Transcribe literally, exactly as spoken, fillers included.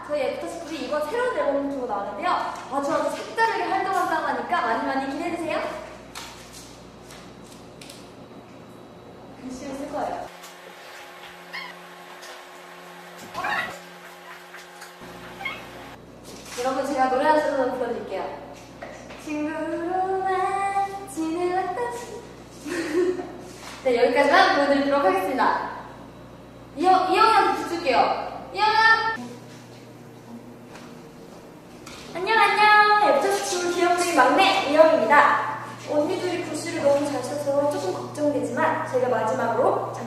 저희 애프터스쿨이 이번 새로운 앨범을 들고 나왔는데요. 아주 아주 색다르게 활동한다고 하니까 많이 많이 기대해주세요. 열심히 쓸 거예요. 여러분, 제가 노래 한 소절 불러드릴게요. 친구로만 지내왔던 네, 여기까지만 보여드리도록 하겠습니다. 이영, 이영이한테 붙을게요. 이영아! 안녕, 안녕! 애프터스쿨 귀염둥이 막내 이영입니다. 언니들이 글씨를 너무 잘 써서 조금 걱정되지만 제가 마지막으로